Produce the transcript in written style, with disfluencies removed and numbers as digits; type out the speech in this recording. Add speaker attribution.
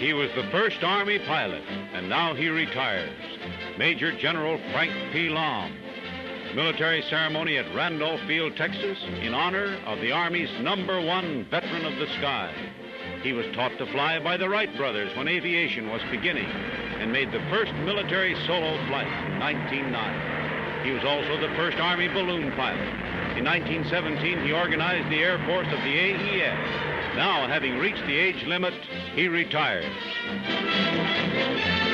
Speaker 1: He was the first Army pilot, and now he retires. Major General Frank P. Lahm. Military ceremony at Randolph Field, Texas, in honor of the Army's #1 veteran of the sky. He was taught to fly by the Wright Brothers when aviation was beginning and made the first military solo flight in 1909. He was also the first Army balloon pilot. In 1917, he organized the Air Force of the AEF. Now, having reached the age limit, he retires.